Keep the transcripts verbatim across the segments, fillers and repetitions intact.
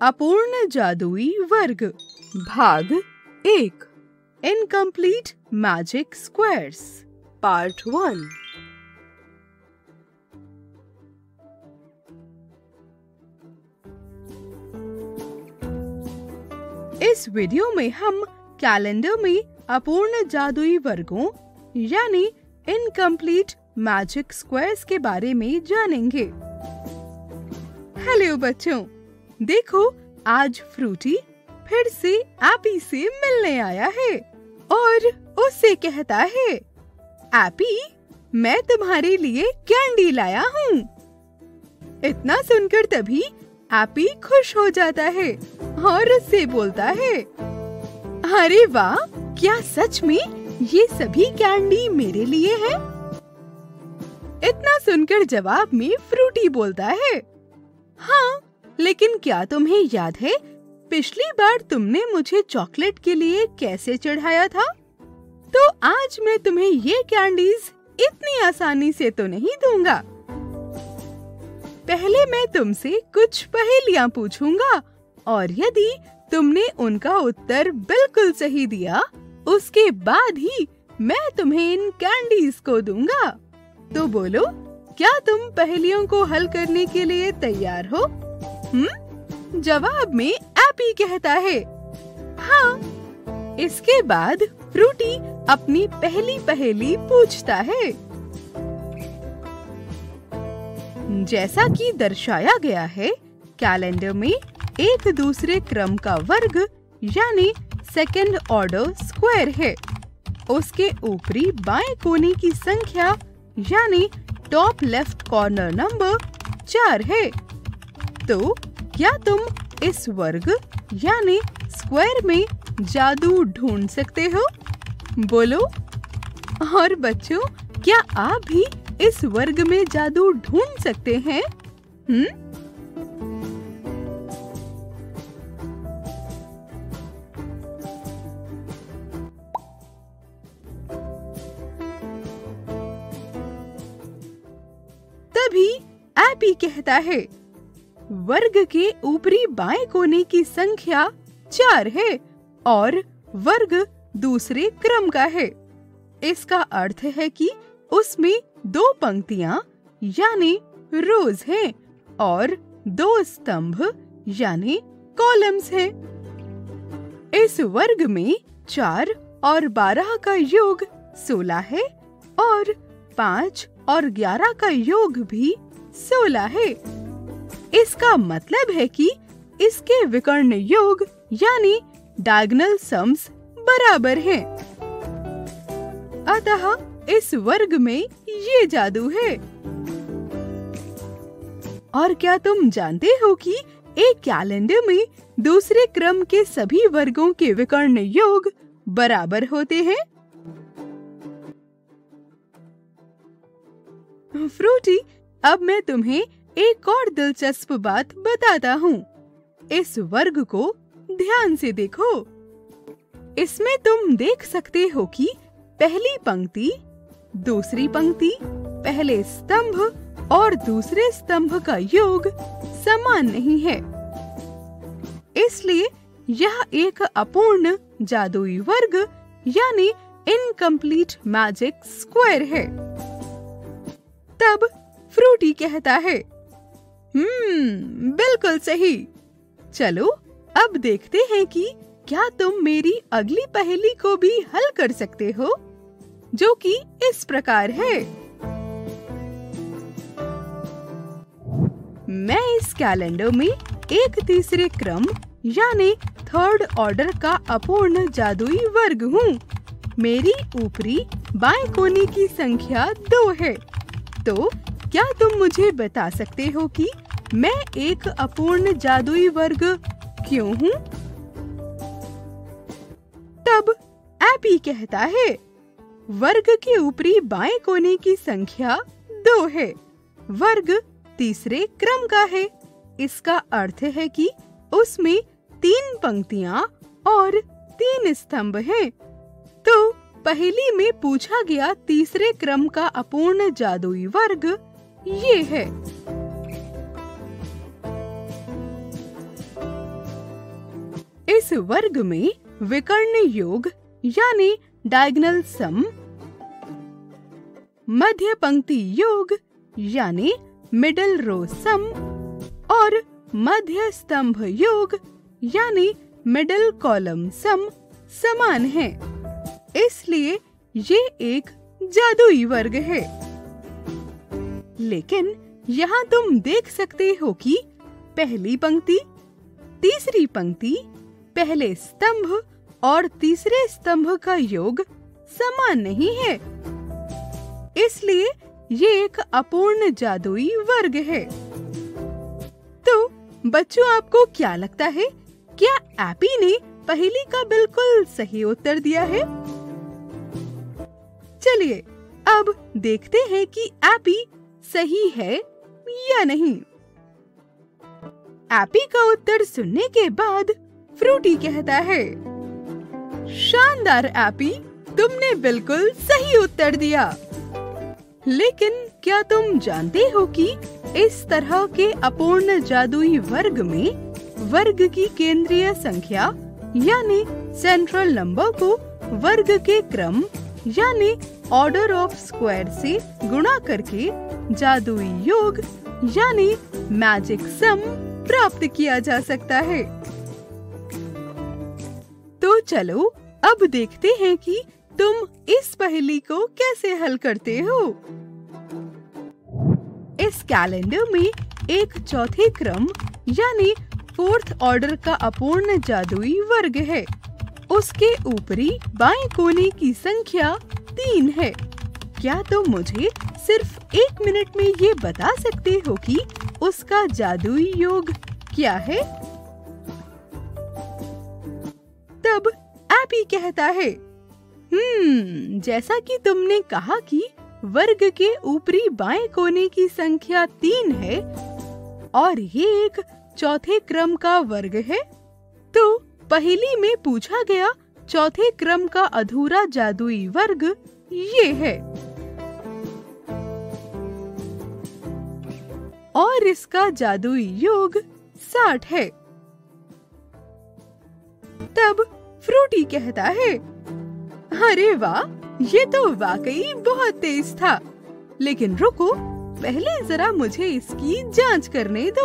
अपूर्ण जादुई वर्ग भाग एक incomplete magic squares part one. इस वीडियो में हम कैलेंडर में अपूर्ण जादुई वर्गों यानी इनकम्प्लीट मैजिक स्क्वायर्स के बारे में जानेंगे। हेलो बच्चों, देखो आज फ्रूटी फिर से एपी से मिलने आया है और उससे कहता है, एपी मैं तुम्हारे लिए कैंडी लाया हूँ। इतना सुनकर तभी एपी खुश हो जाता है और उससे बोलता है, अरे वाह, क्या सच में ये सभी कैंडी मेरे लिए है? इतना सुनकर जवाब में फ्रूटी बोलता है, हाँ, लेकिन क्या तुम्हें याद है पिछली बार तुमने मुझे चॉकलेट के लिए कैसे चढ़ाया था? तो आज मैं तुम्हें ये कैंडीज इतनी आसानी से तो नहीं दूंगा। पहले मैं तुमसे कुछ पहेलियां पूछूंगा और यदि तुमने उनका उत्तर बिल्कुल सही दिया, उसके बाद ही मैं तुम्हें इन कैंडीज को दूंगा। तो बोलो, क्या तुम पहेलियों को हल करने के लिए तैयार हो? हम्म? जवाब में एपी कहता है, हाँ। इसके बाद फ्रूटी अपनी पहली पहेली पूछता है। जैसा कि दर्शाया गया है, कैलेंडर में एक दूसरे क्रम का वर्ग यानी सेकंड ऑर्डर स्क्वायर है। उसके ऊपरी बाएं कोने की संख्या यानी टॉप लेफ्ट कॉर्नर नंबर चार है। तो क्या तुम इस वर्ग यानी स्क्वायर में जादू ढूंढ सकते हो? बोलो। और बच्चों, क्या आप भी इस वर्ग में जादू ढूंढ सकते हैं? हम्म? तभी एपी कहता है, वर्ग के ऊपरी बाएं कोने की संख्या चार है और वर्ग दूसरे क्रम का है। इसका अर्थ है कि उसमें दो पंक्तियां यानी रोज हैं और दो स्तंभ यानी कॉलम्स हैं। इस वर्ग में चार और बारह का योग सोलह है और पाँच और ग्यारह का योग भी सोलह है। इसका मतलब है कि इसके विकर्ण योग यानी डायगोनल सम्स बराबर हैं। अतः इस वर्ग में ये जादू है। और क्या तुम जानते हो कि एक कैलेंडर में दूसरे क्रम के सभी वर्गों के विकर्ण योग बराबर होते हैं? फ्रूटी, अब मैं तुम्हें एक और दिलचस्प बात बताता हूँ। इस वर्ग को ध्यान से देखो। इसमें तुम देख सकते हो कि पहली पंक्ति, दूसरी पंक्ति, पहले स्तंभ और दूसरे स्तंभ का योग समान नहीं है। इसलिए यह एक अपूर्ण जादुई वर्ग यानी इनकम्प्लीट मैजिक स्क्वायर है। तब फ्रूटी कहता है, हम्म, बिल्कुल सही। चलो अब देखते हैं कि क्या तुम मेरी अगली पहेली को भी हल कर सकते हो, जो कि इस प्रकार है। मैं इस कैलेंडर में एक तीसरे क्रम यानी थर्ड ऑर्डर का अपूर्ण जादुई वर्ग हूँ। मेरी ऊपरी बाएं कोने की संख्या दो है। तो क्या तुम मुझे बता सकते हो कि मैं एक अपूर्ण जादुई वर्ग क्यों हूँ? तब एपी कहता है, वर्ग के ऊपरी बाएं कोने की संख्या दो है। वर्ग तीसरे क्रम का है। इसका अर्थ है कि उसमें तीन पंक्तियां और तीन स्तंभ हैं। तो पहेली में पूछा गया तीसरे क्रम का अपूर्ण जादुई वर्ग ये है। इस वर्ग में विकर्ण योग यानी डायगोनल सम, मध्य पंक्ति योग यानी मिडल रो सम और मध्य स्तंभ योग यानी मिडल कॉलम सम समान है, इसलिए ये एक जादुई वर्ग है। लेकिन यहाँ तुम देख सकते हो कि पहली पंक्ति, तीसरी पंक्ति, पहले स्तंभ और तीसरे स्तंभ का योग समान नहीं है, इसलिए ये एक अपूर्ण जादुई वर्ग है। तो बच्चों, आपको क्या लगता है, क्या एपी ने पहेली का बिल्कुल सही उत्तर दिया है? चलिए अब देखते हैं कि एपी सही है या नहीं। एपी का उत्तर सुनने के बाद फ्रूटी कहता है, शानदार एपी, तुमने बिल्कुल सही उत्तर दिया। लेकिन क्या तुम जानते हो कि इस तरह के अपूर्ण जादुई वर्ग में वर्ग की केंद्रीय संख्या यानी सेंट्रल नंबर को वर्ग के क्रम यानी ऑर्डर ऑफ स्क्वायर से गुणा करके जादुई योग यानी मैजिक सम प्राप्त किया जा सकता है। तो चलो अब देखते हैं कि तुम इस पहेली को कैसे हल करते हो। इस कैलेंडर में एक चौथे क्रम यानी फोर्थ ऑर्डर का अपूर्ण जादुई वर्ग है। उसके ऊपरी बाएं कोने की संख्या तीन है। क्या तुम मुझे सिर्फ एक मिनट में ये बता सकते हो कि उसका जादुई योग क्या है? तब एपी कहता है, हम्म, जैसा कि तुमने कहा कि वर्ग के ऊपरी बाएं कोने की संख्या तीन है और ये एक चौथे क्रम का वर्ग है, तो पहेली में पूछा गया चौथे क्रम का अधूरा जादुई वर्ग ये है और इसका जादुई योग साठ है। तब फ्रूटी कहता है, अरे वाह, ये तो वाकई बहुत तेज था, लेकिन रुको, पहले जरा मुझे इसकी जांच करने दो।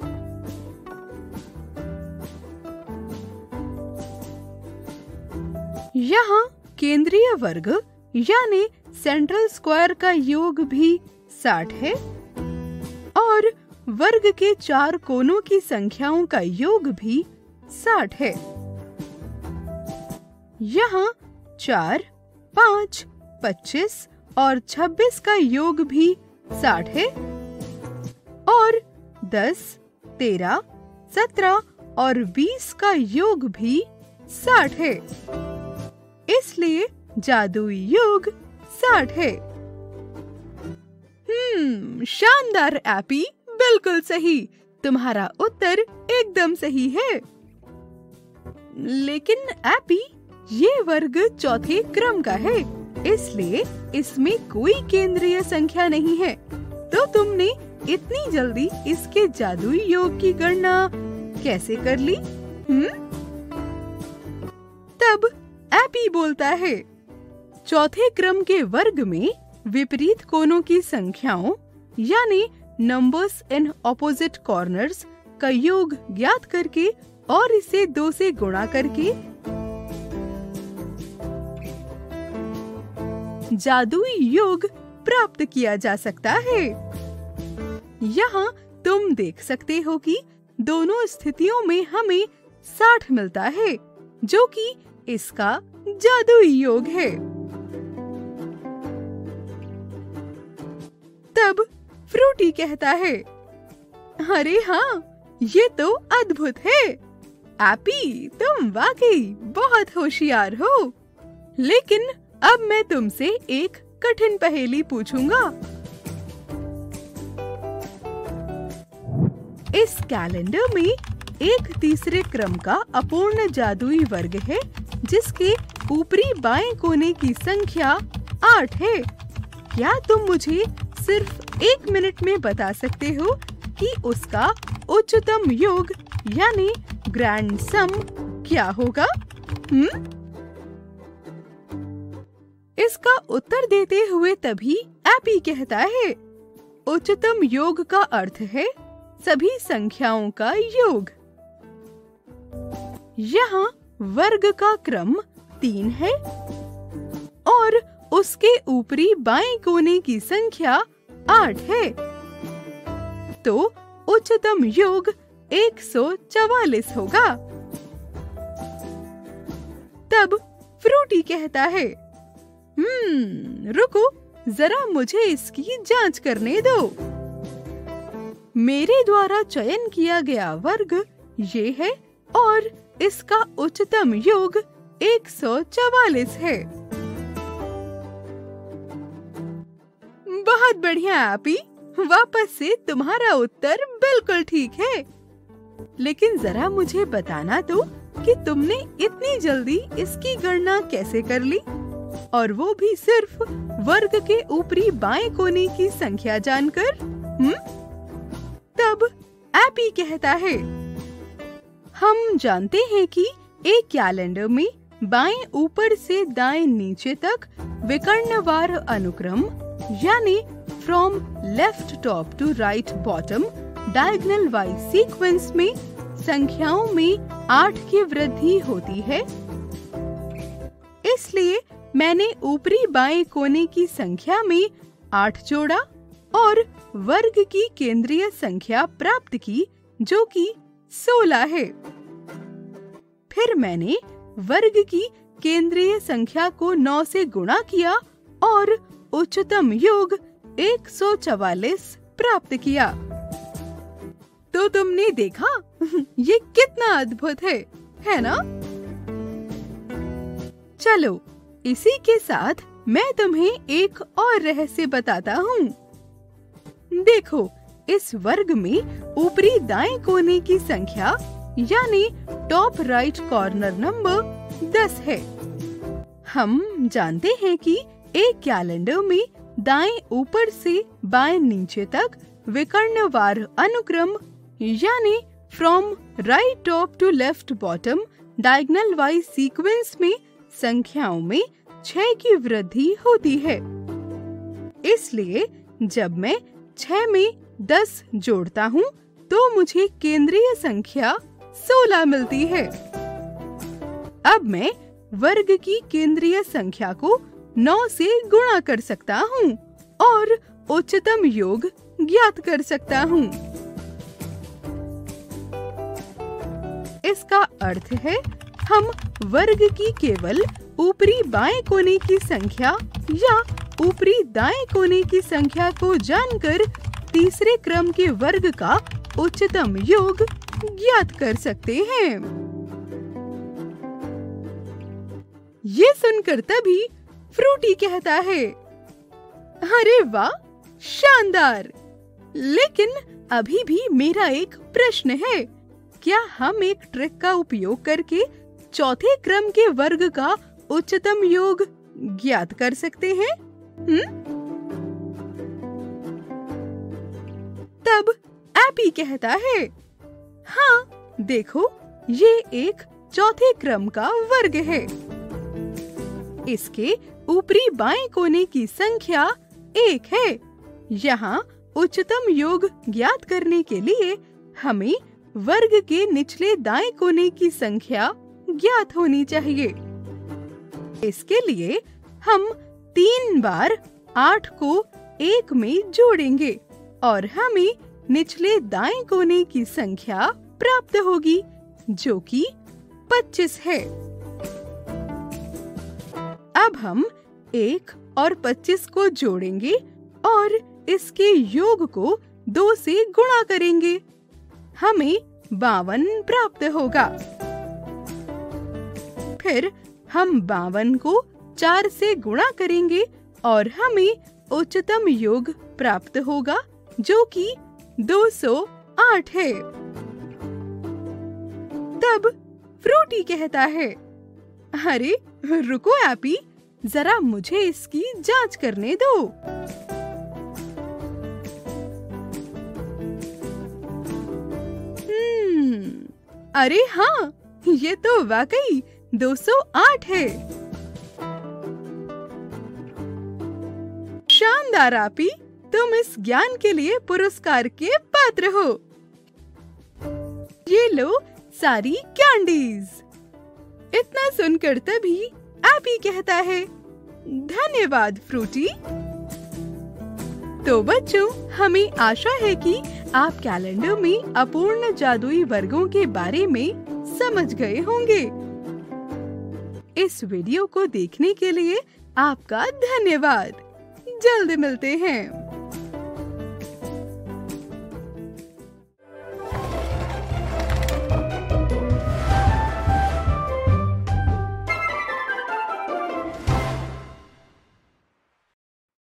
यहाँ केंद्रीय वर्ग यानी सेंट्रल स्क्वायर का योग भी साठ है और वर्ग के चार कोनों की संख्याओं का योग भी साठ है। यहाँ चार, पाँच, पच्चीस और छब्बीस का योग भी साठ है और दस, तेरह, सत्रह और बीस का योग भी साठ है, इसलिए जादुई योग साठ है। हम्म, शानदार एपी, बिल्कुल सही, तुम्हारा उत्तर एकदम सही है। लेकिन एपी, ये वर्ग चौथे क्रम का है, इसलिए इसमें कोई केंद्रीय संख्या नहीं है, तो तुमने इतनी जल्दी इसके जादुई योग की गणना कैसे कर ली? हम्म? तब एपी बोलता है, चौथे क्रम के वर्ग में विपरीत कोनों की संख्याओं यानी नंबर्स इन ऑपोजिट कॉर्नर्स का योग ज्ञात करके और इसे दो से गुणा करके जादुई योग प्राप्त किया जा सकता है। यहाँ तुम देख सकते हो कि दोनों स्थितियों में हमें साठ मिलता है, जो कि इसका जादुई योग है। तब फ्रूटी कहता है, अरे हाँ, ये तो अद्भुत है। एपी, तुम वाकई बहुत होशियार हो। लेकिन अब मैं तुमसे एक कठिन पहेली पूछूंगा। इस कैलेंडर में एक तीसरे क्रम का अपूर्ण जादुई वर्ग है, जिसके ऊपरी बाएं कोने की संख्या आठ है। क्या तुम मुझे सिर्फ एक मिनट में बता सकते हो कि उसका उच्चतम योग यानी ग्रैंड सम क्या होगा? हम्म? इसका उत्तर देते हुए तभी एपी कहता है, उच्चतम योग का अर्थ है सभी संख्याओं का योग। यहाँ वर्ग का क्रम तीन है और उसके ऊपरी बाएं कोने की संख्या आठ है, तो उच्चतम योग एक सौ चवालीस होगा। तब फ्रूटी कहता है, हम्म रुको, जरा मुझे इसकी जांच करने दो। मेरे द्वारा चयन किया गया वर्ग ये है और इसका उच्चतम योग एक सौ चवालीस है। बहुत बढ़िया एपी, वापस से तुम्हारा उत्तर बिल्कुल ठीक है। लेकिन जरा मुझे बताना तो कि तुमने इतनी जल्दी इसकी गणना कैसे कर ली, और वो भी सिर्फ वर्ग के ऊपरी बाएं कोने की संख्या जानकर। हम्म? तब एपी कहता है, हम जानते हैं कि एक कैलेंडर में बाएं ऊपर से दाएं नीचे तक विकर्णवार अनुक्रम यानी from left top to right bottom diagonal wise sequence में संख्याओं में आठ की वृद्धि होती है। इसलिए मैंने ऊपरी बाएं कोने की संख्या में आठ जोड़ा और वर्ग की केंद्रीय संख्या प्राप्त की जो कि सोलह है। फिर मैंने वर्ग की केंद्रीय संख्या को नौ से गुणा किया और उच्चतम योग एक सौ चवालीस प्राप्त किया। तो तुमने देखा ये कितना अद्भुत है, है ना? चलो इसी के साथ मैं तुम्हें एक और रहस्य बताता हूँ। देखो, इस वर्ग में ऊपरी दाएं कोने की संख्या यानी टॉप राइट कॉर्नर नंबर दस है। हम जानते हैं कि एक कैलेंडर में दाएं ऊपर से बाएं नीचे तक विकर्णवार अनुक्रम यानी from right top to left bottom diagonal wise sequence में संख्याओं में छह की वृद्धि होती है। इसलिए जब मैं छह में दस जोड़ता हूँ तो मुझे केंद्रीय संख्या सोलह मिलती है। अब मैं वर्ग की केंद्रीय संख्या को नौ से गुणा कर सकता हूँ और उच्चतम योग ज्ञात कर सकता हूँ। इसका अर्थ है हम वर्ग की केवल ऊपरी बाएं कोने की संख्या या ऊपरी दाएं कोने की संख्या को जानकर तीसरे क्रम के वर्ग का उच्चतम योग ज्ञात कर सकते हैं। ये सुनकर तभी फ्रूटी कहता है, अरे वाह, शानदार! लेकिन अभी भी मेरा एक प्रश्न है, क्या हम एक ट्रिक का उपयोग करके चौथे क्रम के वर्ग का उच्चतम योग ज्ञात कर सकते हैं? हम्म? तब एपी कहता है, हाँ देखो, ये एक चौथे क्रम का वर्ग है। इसके ऊपरी बाएं कोने की संख्या एक है। यहाँ उच्चतम योग ज्ञात करने के लिए हमें वर्ग के निचले दाएं कोने की संख्या ज्ञात होनी चाहिए। इसके लिए हम तीन बार आठ को एक में जोड़ेंगे और हमें निचले दाएं कोने की संख्या प्राप्त होगी जो कि पच्चीस है। अब हम एक और पच्चीस को जोड़ेंगे और इसके योग को दो से गुणा करेंगे। हमें बावन प्राप्त होगा। फिर हम बावन को चार से गुणा करेंगे और हमें उच्चतम योग प्राप्त होगा जो कि दो सौ आठ है। तब फ्रूटी कहता है, अरे रुको एपी, जरा मुझे इसकी जांच करने दो। हम्म, अरे हाँ, ये तो वाकई दो सौ आठ है। शानदार आपी, तुम इस ज्ञान के लिए पुरस्कार के पात्र हो। ये लो सारी कैंडीज। इतना सुनकर तभी आपी कहता है, धन्यवाद फ्रूटी। तो बच्चों, हमें आशा है कि आप कैलेंडर में अपूर्ण जादुई वर्गों के बारे में समझ गए होंगे। इस वीडियो को देखने के लिए आपका धन्यवाद। जल्द मिलते हैं।